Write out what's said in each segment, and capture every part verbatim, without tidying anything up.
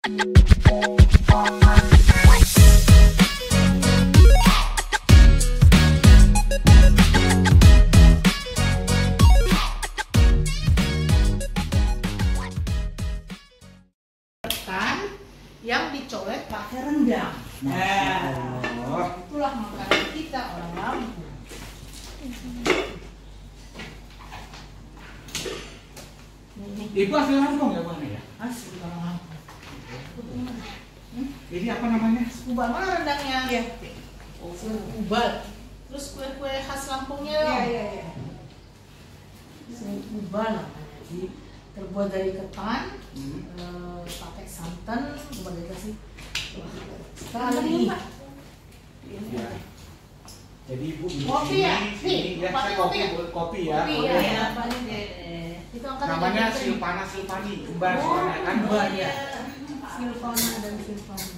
Yang dicolek pakai rendang. Nah, oh. Itulah makanan kita orang Lampung. Ibu asli Lampung ya, Bang ya? Asli orang Lampung. Hmm? Ini apa namanya? Kubal mana rendangnya? Iya. Oh, kubal. Terus kue-kue khas Lampungnya dong. Iya, iya, iya. Kubal namanya. Jadi terbuat dari ketan, Hmm. eh, pakai santan, kemudian dikasih Sekali. Ya. Jadi Ibu duduk Kopi ya? sini, sini. Nih, Ya, saya kopi kopi, ya? Bu. Kopi ya. Kopi Kopi ya, ya. ya. Paling deh. Itu angkat Namanya aja. Silpana Silpani, kembar Oh, soalnya kan. kembar ya. Silvana dan Silvana.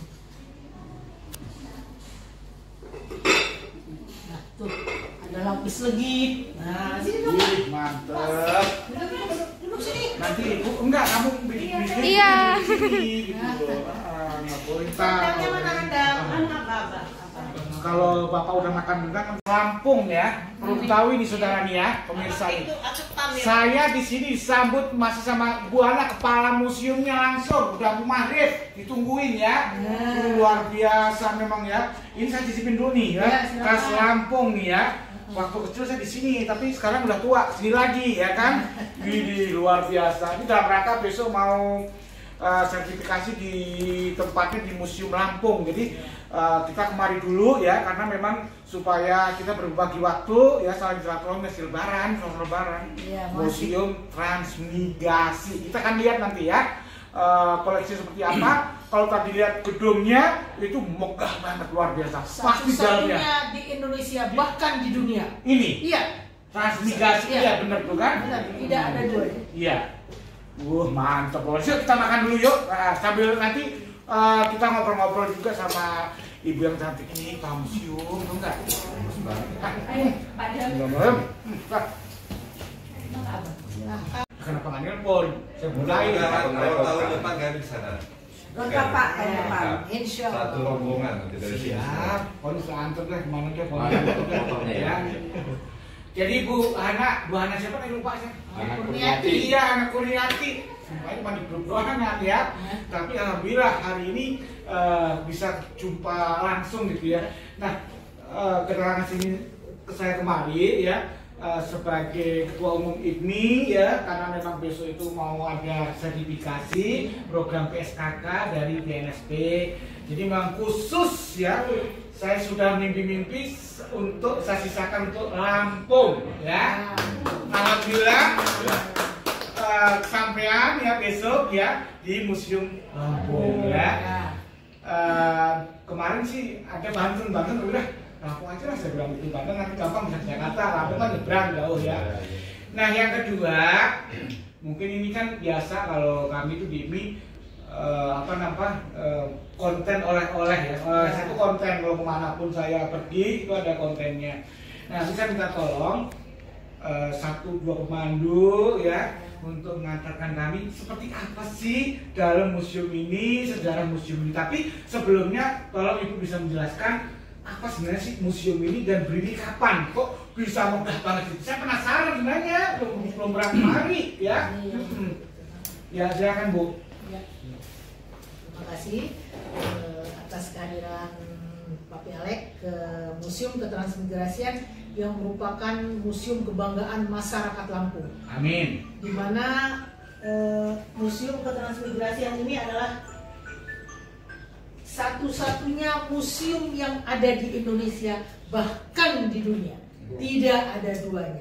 Nah, tuh ada lapis legit. Nah, sini dong. Wih, mantep. Duduk, duduk, duduk sini. Nanti Ibu enggak kamu bikin bikin Iya. gitu loh. Ah, nggak boleh tak. Rendangnya mana rendang? Anak apa? Kalau Bapak udah makan rendang Lampung ya, perlu tahu ini saudara nih ya, pemirsa ini. Saya di sini disambut masih sama Bu Ana, kepala museumnya langsung, udah Bu Mahrif, ditungguin ya. Ya. Luar biasa memang ya. Ini saya cicipin dulu nih ya, Ya, silakan. khas Lampung nih ya. Waktu kecil saya di sini, tapi sekarang udah tua, sini lagi ya kan. Ini luar biasa. Ini dalam rangka besok mau uh, sertifikasi di tempatnya di Museum Lampung. Jadi Uh, kita kemari dulu ya, karena memang supaya kita berbagi waktu ya, saling silaturahmi masih lebaran, soal lebaran. Iya, masih. Museum Transmigrasi. Kita akan lihat nanti ya uh, koleksi seperti apa. Kalau tadi lihat gedungnya itu megah banget, luar biasa. Pasti dalamnya. Satu-satunya di Indonesia, bahkan di dunia. Ini Iya, Transmigrasi, Iya. iya bener tuh kan? benar. Tidak ada dua. Iya. Wah, mantap loh. Yuk kita makan dulu yuk. Nah, sambil nanti uh, kita ngobrol-ngobrol juga sama ibu yang cantik ini, Pak Museum, tahu nggak? Ayo, padahal. Belum. Kenapa nggak nelpon? Saya mulai. Kalau tahun depan nggak di sana. Lengkap Pak, tahun Ya, depan. Insya Satu Allah. rombongan nanti dari sini. Siap. Pon bisa antar deh kemana aja. Pon. Foto-fotonya ya. Jadi Bu Hana, Bu Hana siapa nih lupa saya? Anak Kurniati. Iya, anak Kurniati. Sumpahnya cuma di grup doang kan ya. Tapi alhamdulillah hari ini uh, bisa jumpa langsung gitu ya. Nah, uh, kedatangan sini ke saya kemari ya uh, sebagai ketua umum I P M I ya, karena memang besok itu mau ada sertifikasi program P S K K dari B N S P. Jadi memang khusus ya, saya sudah mimpi-mimpi untuk saya sisakan untuk Lampung ya. Alhamdulillah. Uh, sampean ya besok ya di Museum Lampung ya. Uh, kemarin sih ada Banten, Banten udah Lampung aja lah saya bilang itu, Banten nanti gampang bisa ke Jakarta, Lampung kan nyebrang jauh ya. Nah yang kedua, mungkin ini kan biasa kalau kami itu di I M I uh, apa namanya uh, konten oleh-oleh ya. Uh, saya itu konten kalau kemanapun saya pergi itu ada kontennya. Nah saya minta tolong uh, satu dua pemandu ya, untuk mengantarkan kami seperti apa sih dalam museum ini, sejarah museum ini. Tapi sebelumnya tolong Ibu bisa menjelaskan apa sebenarnya sih museum ini dan berdiri kapan, kok bisa megah banget itu. Saya penasaran sebenarnya, belum belum pernah kemari ya. Hmm. Ya silakan Bu. Ya. Terima kasih eh, atas kehadiran Pak Pialek ke Museum Ketransmigrasian yang merupakan museum kebanggaan masyarakat Lampung. Amin. Di mana eh, Museum Ketransmigrasian ini adalah satu-satunya museum yang ada di Indonesia, bahkan di dunia. Tidak ada duanya.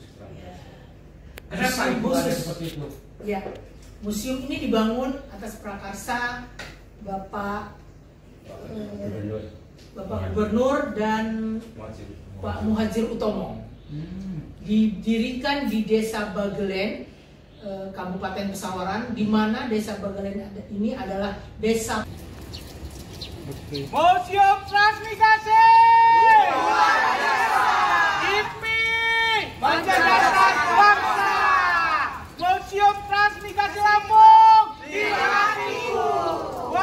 Kenapa Ibu ada seperti itu? Ya, museum ini dibangun atas prakarsa Bapak eh, Bapak Gubernur dan Pak Muhadjir Utomo. Hmm. Didirikan di Desa Bagelen, eh, Kabupaten Pesawaran, di mana Desa Bagelen ini adalah desa. Museum Transmigrasi. I P M I Bangsa Dasar Bangsa. Museum Transmigrasi Lampung. Di hatiku.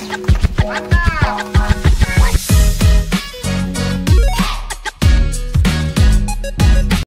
Mantap.